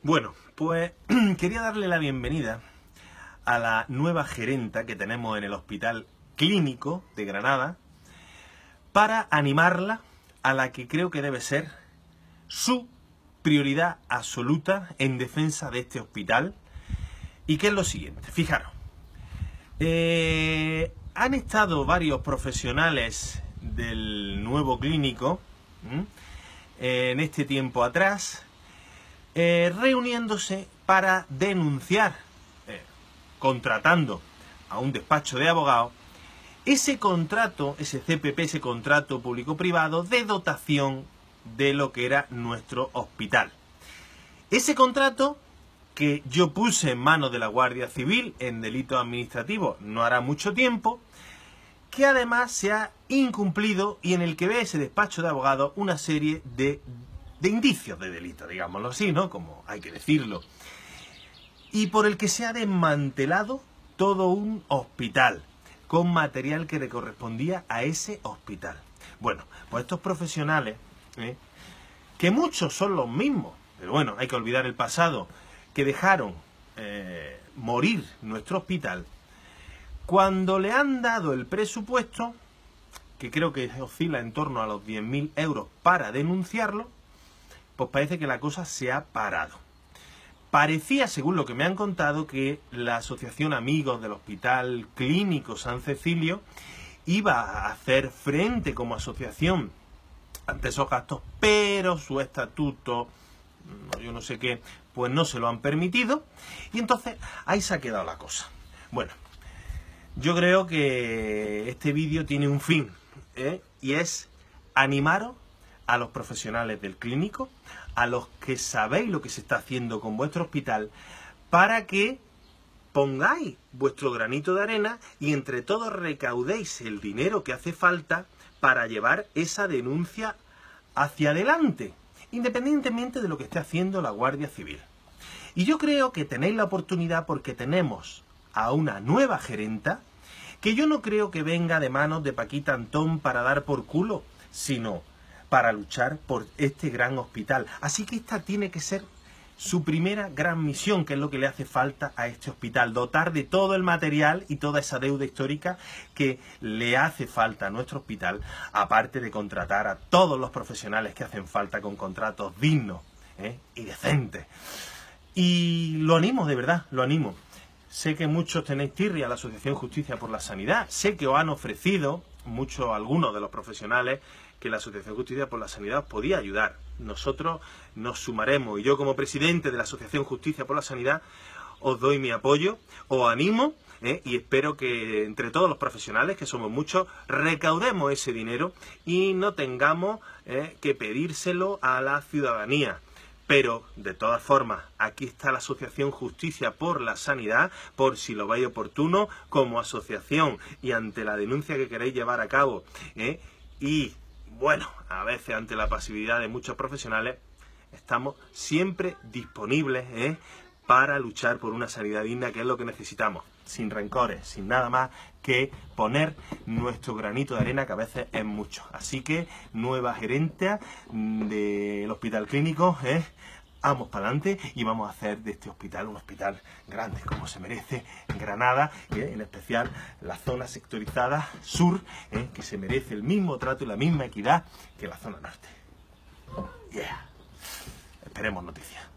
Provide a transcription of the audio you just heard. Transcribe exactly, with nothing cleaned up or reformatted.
Bueno, pues quería darle la bienvenida a la nueva gerenta que tenemos en el Hospital Clínico de Granada para animarla a la que creo que debe ser su prioridad absoluta en defensa de este hospital, y que es lo siguiente. Fijaros, eh, han estado varios profesionales del nuevo clínico ¿m? en este tiempo atrás eh, reuniéndose para denunciar, eh, contratando a un despacho de abogados, ese contrato, ese C P P, ese contrato público-privado de dotación de lo que era nuestro hospital. Ese contrato que yo puse en manos de la Guardia Civil en delitos administrativos no hará mucho tiempo, que además se ha incumplido y en el que ve ese despacho de abogados una serie de, de indicios de delito, digámoslo así, ¿no? Como hay que decirlo. Y por el que se ha desmantelado todo un hospital con material que le correspondía a ese hospital. Bueno, pues estos profesionales, ¿eh? que muchos son los mismos, pero bueno, hay que olvidar el pasado, que dejaron eh, morir nuestro hospital, cuando le han dado el presupuesto, que creo que oscila en torno a los diez mil euros para denunciarlo, pues parece que la cosa se ha parado. Parecía, según lo que me han contado, que la Asociación Amigos del Hospital Clínico San Cecilio iba a hacer frente como asociación ante esos gastos, pero su estatuto, yo no sé qué, pues no se lo han permitido, y entonces ahí se ha quedado la cosa. Bueno, yo creo que este vídeo tiene un fin, ¿eh? y es animaros a los profesionales del clínico, a los que sabéis lo que se está haciendo con vuestro hospital, para que pongáis vuestro granito de arena y entre todos recaudéis el dinero que hace falta para llevar esa denuncia hacia adelante, independientemente de lo que esté haciendo la Guardia Civil. Y yo creo que tenéis la oportunidad porque tenemos a una nueva gerenta que yo no creo que venga de manos de Paquita Antón para dar por culo, sino para luchar por este gran hospital. Así que esta tiene que ser su primera gran misión, que es lo que le hace falta a este hospital, dotar de todo el material y toda esa deuda histórica que le hace falta a nuestro hospital, aparte de contratar a todos los profesionales que hacen falta con contratos dignos ¿eh? y decentes. Y lo animo, de verdad, lo animo. Sé que muchos tenéis tirria a la Asociación Justicia por la Sanidad, sé que os han ofrecido, muchos, algunos de los profesionales, que la Asociación Justicia por la Sanidad os podía ayudar. Nosotros nos sumaremos y yo como presidente de la Asociación Justicia por la Sanidad os doy mi apoyo, os animo ¿eh? y espero que entre todos los profesionales, que somos muchos, recaudemos ese dinero y no tengamos ¿eh? que pedírselo a la ciudadanía. Pero, de todas formas, aquí está la Asociación Justicia por la Sanidad, por si lo veis oportuno, como asociación y ante la denuncia que queréis llevar a cabo. ¿eh? Y, bueno, a veces ante la pasividad de muchos profesionales, estamos siempre disponibles ¿eh? para luchar por una sanidad digna, que es lo que necesitamos, sin rencores, sin nada más que poner nuestro granito de arena, que a veces es mucho. Así que, nueva gerente del Hospital Clínico, ¿eh? vamos para adelante y vamos a hacer de este hospital un hospital grande, como se merece en Granada, ¿eh? en especial la zona sectorizada sur, ¿eh? que se merece el mismo trato y la misma equidad que la zona norte. Yeah. Esperemos noticias.